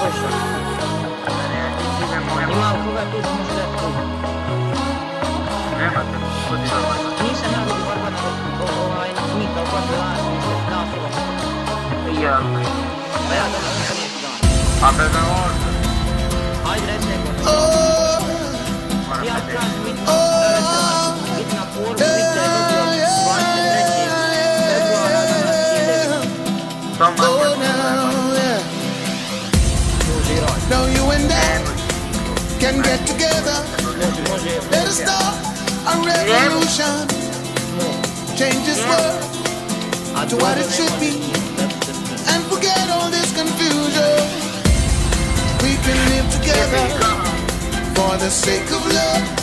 poboljšao. Ima li koga tu da može da tu? Nema te, kod je Orbana. Nisam ja vidio Orbana, mi kao kod vlast, nisam nasilom. Ja. Pa ja da nisam nešto dao. A bez me možda. Ajde, reci neko. Ja kažem, vidi na forumu, vidite je dobio 23. februara da nas ide. Now you and I can get together. Let us start a revolution. Change this world to what it should be. And forget all this confusion. We can live together for the sake of love.